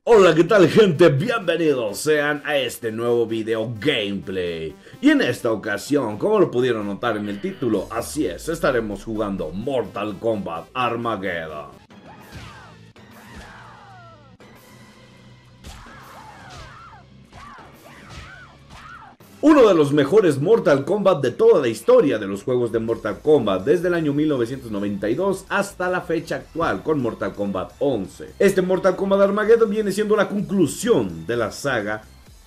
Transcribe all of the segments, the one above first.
Hola, ¿qué tal, gente? Bienvenidos sean a este nuevo video gameplay. Y en esta ocasión, como lo pudieron notar en el título, así es, estaremos jugando Mortal Kombat Armageddon. Uno de los mejores Mortal Kombat de toda la historia de los juegos de Mortal Kombat, desde el año 1992 hasta la fecha actual con Mortal Kombat 11. Este Mortal Kombat Armageddon viene siendo la conclusión de la saga.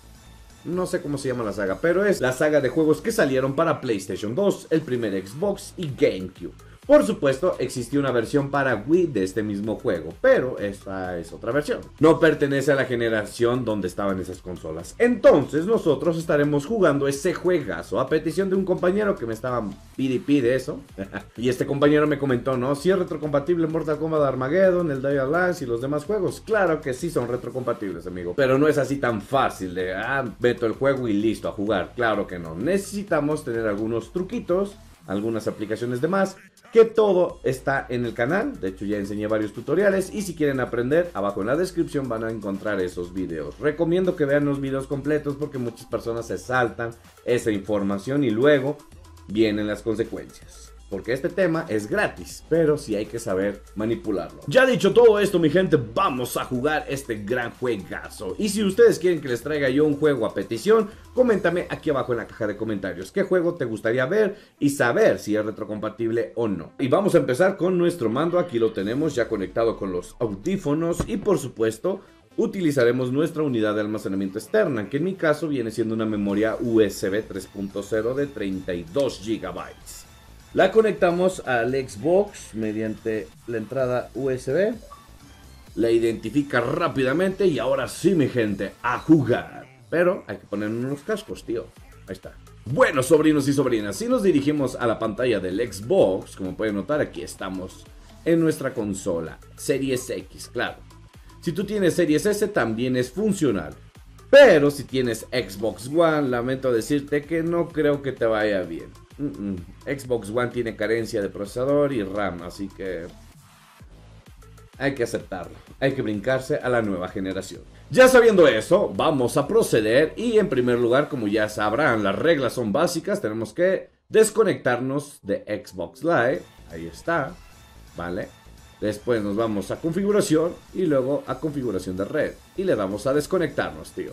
No sé cómo se llama la saga, pero es la saga de juegos que salieron para PlayStation 2, el primer Xbox y GameCube. Por supuesto, existió una versión para Wii de este mismo juego, pero esta es otra versión. No pertenece a la generación donde estaban esas consolas. Entonces, nosotros estaremos jugando ese juegazo a petición de un compañero que me estaba pide eso. Y este compañero me comentó, ¿no? Si es retrocompatible Mortal Kombat Armageddon, el Dire Lance y los demás juegos. Claro que sí son retrocompatibles, amigo. Pero no es así tan fácil de, meto el juego y listo, a jugar. Claro que no. Necesitamos tener algunos truquitos, algunas aplicaciones de más, que todo está en el canal. De hecho, ya enseñé varios tutoriales y si quieren aprender, abajo en la descripción van a encontrar esos videos. Recomiendo que vean los videos completos porque muchas personas se saltan esa información y luego vienen las consecuencias. Porque este tema es gratis, pero sí hay que saber manipularlo. Ya dicho todo esto, mi gente, vamos a jugar este gran juegazo. Y si ustedes quieren que les traiga yo un juego a petición, coméntame aquí abajo en la caja de comentarios qué juego te gustaría ver y saber si es retrocompatible o no. Y vamos a empezar con nuestro mando. Aquí lo tenemos ya conectado con los audífonos y por supuesto utilizaremos nuestra unidad de almacenamiento externa, que en mi caso viene siendo una memoria USB 3.0 de 32 GB. La conectamos al Xbox mediante la entrada USB. La identifica rápidamente y ahora sí, mi gente, a jugar. Pero hay que poner unos cascos, tío. Ahí está. Bueno, sobrinos y sobrinas, si nos dirigimos a la pantalla del Xbox, como pueden notar, aquí estamos en nuestra consola. Series X, claro. Si tú tienes Series S, también es funcional. Pero si tienes Xbox One, lamento decirte que no creo que te vaya bien. Xbox One tiene carencia de procesador y RAM, así que hay que aceptarlo, hay que brincarse a la nueva generación. Ya sabiendo eso, vamos a proceder y en primer lugar, como ya sabrán, las reglas son básicas, tenemos que desconectarnos de Xbox Live, ahí está, ¿vale? Después nos vamos a configuración y luego a configuración de red y le damos a desconectarnos, tío.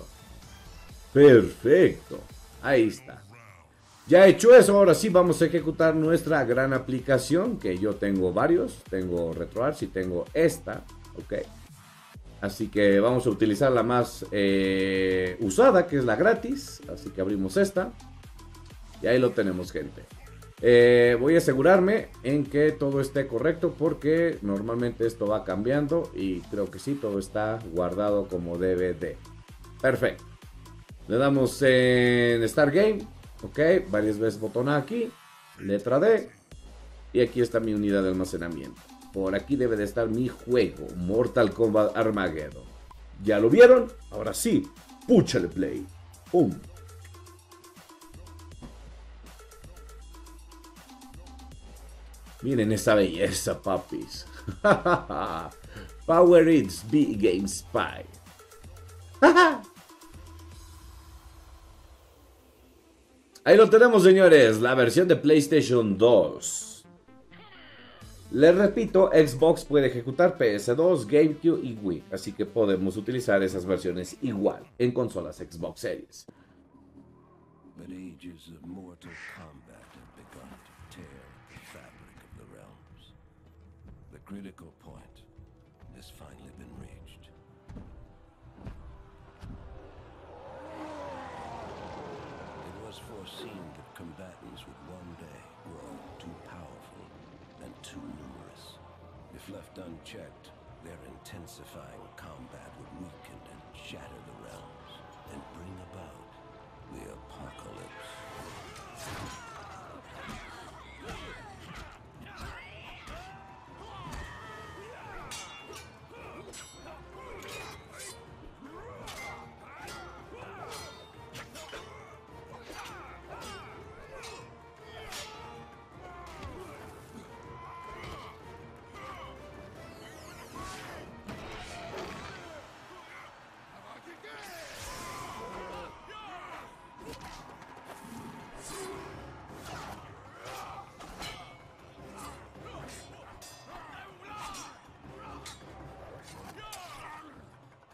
Perfecto, ahí está. Ya hecho eso, ahora sí vamos a ejecutar nuestra gran aplicación, que yo tengo varios, tengo RetroArch y tengo esta, ok. Así que vamos a utilizar la más usada, que es la gratis, así que abrimos esta. Y ahí lo tenemos, gente. Voy a asegurarme en que todo esté correcto, porque normalmente esto va cambiando y creo que sí, todo está guardado como debe de. Perfecto. Le damos en Start Game. Ok, varias veces botón A aquí, letra D, y aquí está mi unidad de almacenamiento. Por aquí debe de estar mi juego, Mortal Kombat Armageddon. ¿Ya lo vieron? Ahora sí, púchale play. ¡Pum! Miren esa belleza, papis. Power It's B Game Spy. Ahí lo tenemos, señores, la versión de PlayStation 2. Les repito, Xbox puede ejecutar PS2, GameCube y Wii, así que podemos utilizar esas versiones igual en consolas Xbox Series. But ages of mortal combat have begun to tear the fabric of the realms. The critical point has finally been reached. It was foreseen that combatants would one day grow too powerful and too numerous. If left unchecked, their intensifying combat would weaken and shatter the realms and bring about the apocalypse.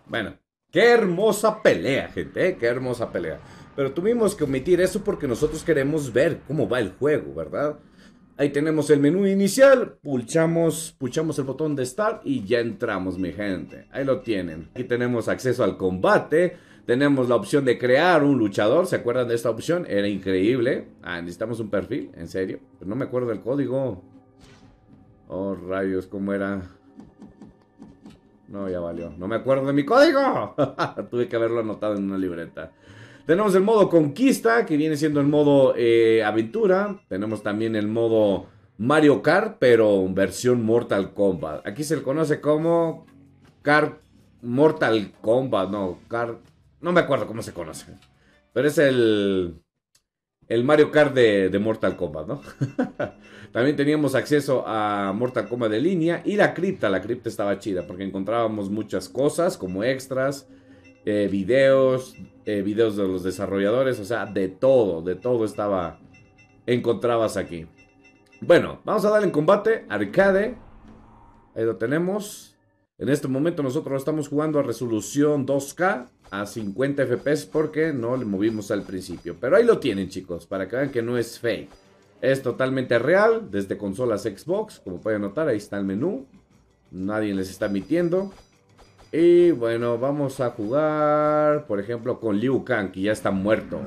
Bueno, qué hermosa pelea, gente, ¿eh? Qué hermosa pelea. Pero tuvimos que omitir eso porque nosotros queremos ver cómo va el juego, ¿verdad? Ahí tenemos el menú inicial, pulsamos el botón de Start y ya entramos, mi gente. Ahí lo tienen. Aquí tenemos acceso al combate, tenemos la opción de crear un luchador. ¿Se acuerdan de esta opción? Era increíble. Ah, necesitamos un perfil, en serio. Pero no me acuerdo del código. Oh, rayos, ¿cómo era? No, ya valió. No me acuerdo de mi código. Tuve que haberlo anotado en una libreta. Tenemos el modo conquista, que viene siendo el modo aventura. Tenemos también el modo Mario Kart, pero versión Mortal Kombat. Aquí se le conoce como Kart Mortal Kombat. No, Kart... No me acuerdo cómo se conoce. Pero es el Mario Kart de Mortal Kombat, ¿no? También teníamos acceso a Mortal Kombat de línea y la cripta. La cripta estaba chida porque encontrábamos muchas cosas como extras, videos de los desarrolladores, o sea, de todo encontrabas aquí. Bueno, vamos a darle en combate, arcade, ahí lo tenemos. En este momento nosotros estamos jugando a resolución 2K a 50 FPS porque no le movimos al principio. Pero ahí lo tienen, chicos, para que vean que no es fake. Es totalmente real, desde consolas Xbox, como pueden notar, ahí está el menú. Nadie les está mintiendo. Y bueno, vamos a jugar, por ejemplo, con Liu Kang, que ya está muerto.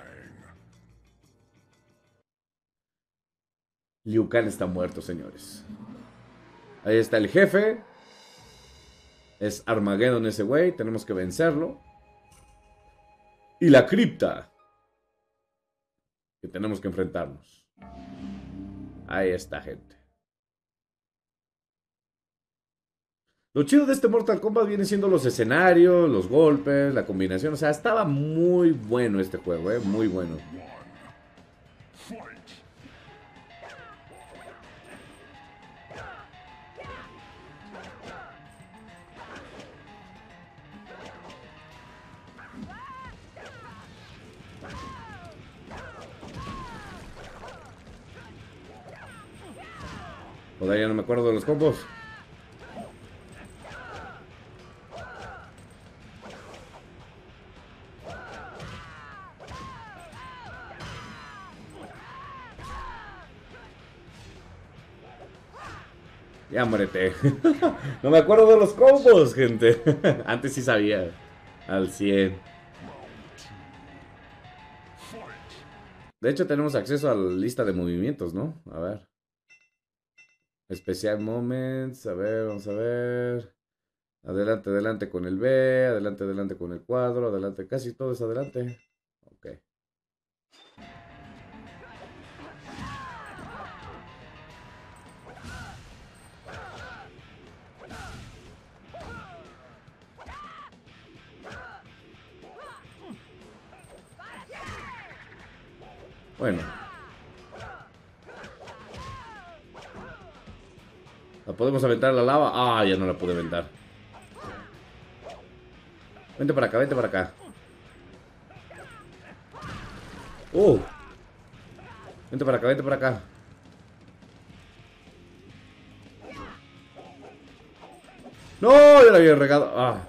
Liu Kang está muerto, señores. Ahí está el jefe. Es Armageddon ese güey, tenemos que vencerlo. Y la cripta, que tenemos que enfrentarnos. Ahí está, gente. Lo chido de este Mortal Kombat viene siendo los escenarios, los golpes, la combinación. O sea, estaba muy bueno este juego, muy bueno. Todavía no me acuerdo de los combos. Ya muérete. No me acuerdo de los combos, gente. Antes sí sabía. Al 100. De hecho tenemos acceso a la lista de movimientos, ¿no? A ver. Special Moments. A ver, vamos a ver. Adelante, adelante con el B. Adelante, adelante con el cuadro. Adelante, casi todo es adelante. Ok. Bueno. ¿La podemos aventar a la lava? Ah, ya no la pude aventar. Vente para acá, vente para acá. Vente para acá, vente para acá. No, ya la había regado. Ah.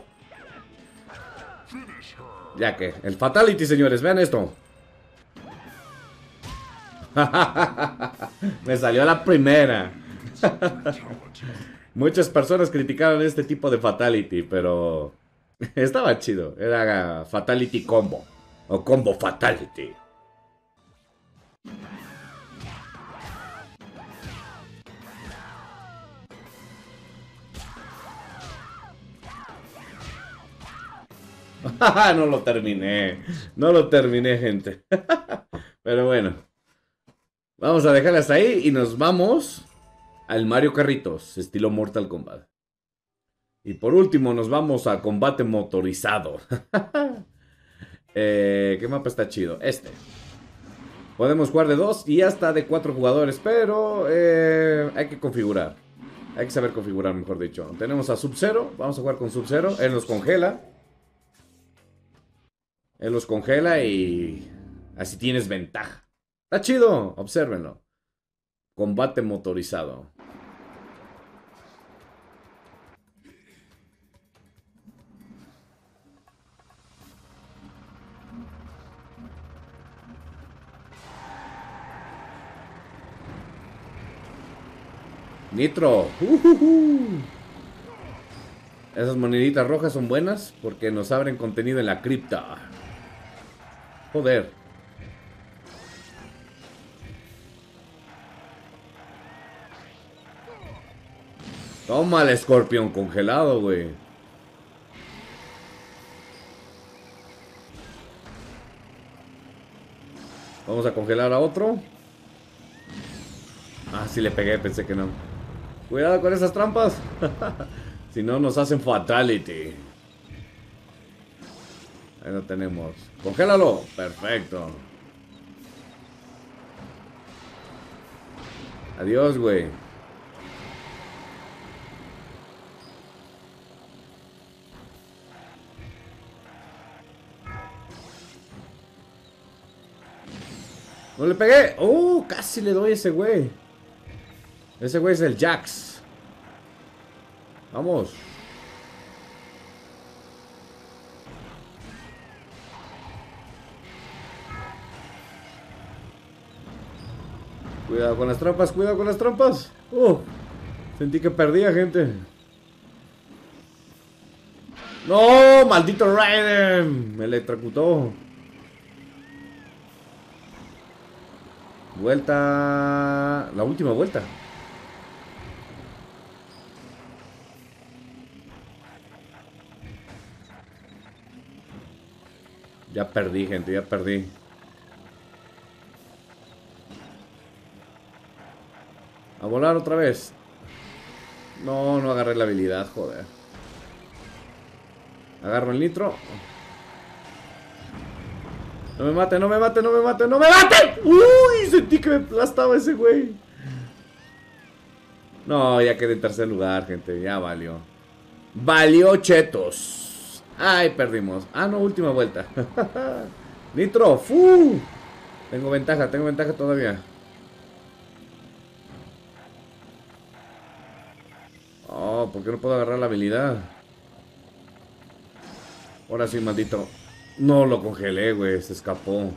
Ya que, el Fatality, señores, vean esto. Me salió la primera. Muchas personas criticaron este tipo de Fatality, pero estaba chido. Era Fatality Combo. O Combo Fatality. No lo terminé. No lo terminé, gente. Pero bueno. Vamos a dejarlas ahí y nos vamos al Mario Carritos, estilo Mortal Kombat. Y por último nos vamos a combate motorizado. ¿Qué mapa está chido? Este. Podemos jugar de 2 y hasta de 4 jugadores, pero hay que configurar. Hay que saber configurar, mejor dicho. Tenemos a Sub-Zero, vamos a jugar con Sub-Zero. Él nos congela. Él los congela y así tienes ventaja. Está chido, obsérvenlo. Combate motorizado. Nitro. Esas moneditas rojas son buenas porque nos abren contenido en la cripta. Joder. Toma el escorpión congelado, güey. Vamos a congelar a otro. Ah, sí le pegué, pensé que no. Cuidado con esas trampas. Si no, nos hacen fatality. Ahí lo tenemos. Congélalo. Perfecto. Adiós, güey. No le pegué. Casi le doy a ese güey. Ese güey es el Jax. Vamos. Cuidado con las trampas, cuidado con las trampas. Sentí que perdía, gente. No, maldito Raiden. Me electrocutó. Vuelta. La última vuelta. Ya perdí, gente, ya perdí. A volar otra vez. No, no agarré la habilidad, joder. Agarro el nitro. No me mate, no me mate, no me mate, no me mate. Uy, sentí que me aplastaba ese güey. No, ya quedé en tercer lugar, gente. Ya valió. Valió chetos. Ay, perdimos. Ah, no, última vuelta. Nitro, ¡fu! Tengo ventaja todavía. Oh, ¿por qué no puedo agarrar la habilidad? Ahora sí, maldito. No lo congelé, güey, se escapó.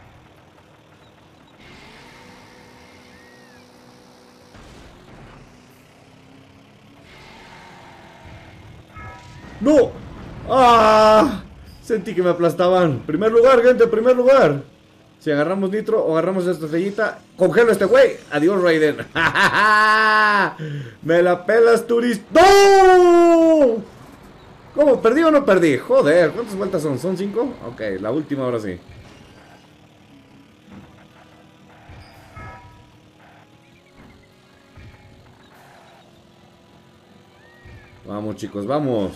¡No! ¡Ah! Sentí que me aplastaban. Primer lugar, gente, primer lugar. Si agarramos nitro o agarramos esta estrellita, congelo a este güey. Adiós, Raiden. Me la pelas, turista. ¡No! ¿Cómo? ¿Perdí o no perdí? Joder, ¿cuántas vueltas son? ¿Son 5? Ok, la última ahora sí. Vamos, chicos, vamos.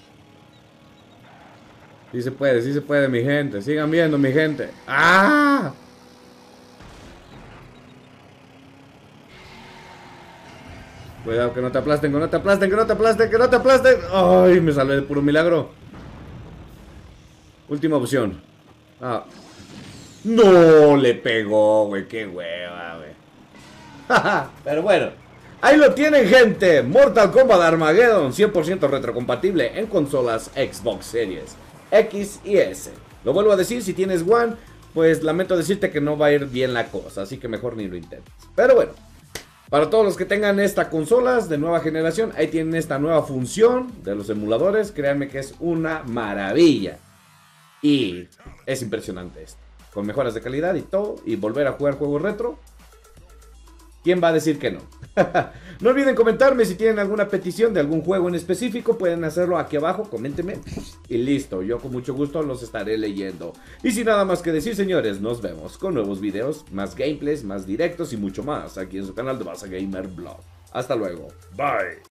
Sí se puede, mi gente. Sigan viendo, mi gente. ¡Ah! Cuidado, que no te aplasten, que no te aplasten, que no te aplasten, que no te aplasten. ¡Ay! Me salvé de puro milagro. Última opción. Ah. No le pegó, güey. Qué hueva, güey. Pero bueno. Ahí lo tienen, gente. Mortal Kombat Armageddon 100% retrocompatible en consolas Xbox Series X y S. Lo vuelvo a decir, si tienes One, pues lamento decirte que no va a ir bien la cosa, así que mejor ni lo intentes. Pero bueno, para todos los que tengan estas consolas de nueva generación, ahí tienen esta nueva función de los emuladores. Créanme que es una maravilla. Y es impresionante esto. Con mejoras de calidad y todo, y volver a jugar juegos retro. ¿Quién va a decir que no? No olviden comentarme si tienen alguna petición de algún juego en específico. Pueden hacerlo aquí abajo, coméntenme y listo, yo con mucho gusto los estaré leyendo. Y sin nada más que decir, señores, nos vemos con nuevos videos, más gameplays, más directos y mucho más aquí en su canal de Baza Gamer Blog. Hasta luego, bye.